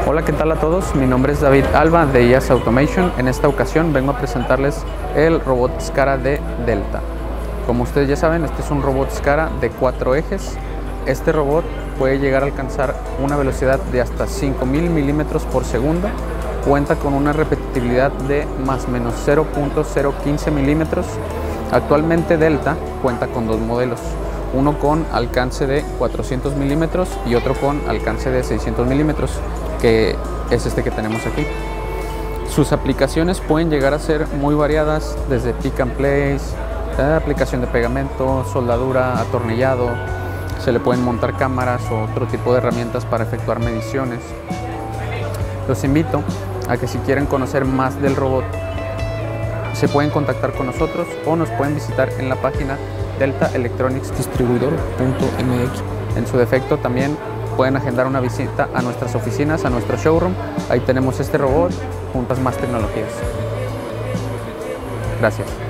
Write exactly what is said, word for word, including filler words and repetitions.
Hola, ¿qué tal a todos? Mi nombre es David Alba de I A S Automation. En esta ocasión vengo a presentarles el robot SCARA de Delta. Como ustedes ya saben, este es un robot SCARA de cuatro ejes. Este robot puede llegar a alcanzar una velocidad de hasta cinco mil milímetros por segundo. Cuenta con una repetibilidad de más o menos cero punto cero quince milímetros. Actualmente Delta cuenta con dos modelos, uno con alcance de cuatrocientos milímetros y otro con alcance de seiscientos milímetros, que es este que tenemos aquí. Sus aplicaciones pueden llegar a ser muy variadas, desde pick and place, aplicación de pegamento, soldadura, atornillado. Se le pueden montar cámaras o otro tipo de herramientas para efectuar mediciones. Los invito a que si quieren conocer más del robot, se pueden contactar con nosotros o nos pueden visitar en la página delta electronics distribuidor punto m x. En su defecto también pueden agendar una visita a nuestras oficinas, a nuestro showroom. Ahí tenemos este robot junto a más tecnologías. Gracias.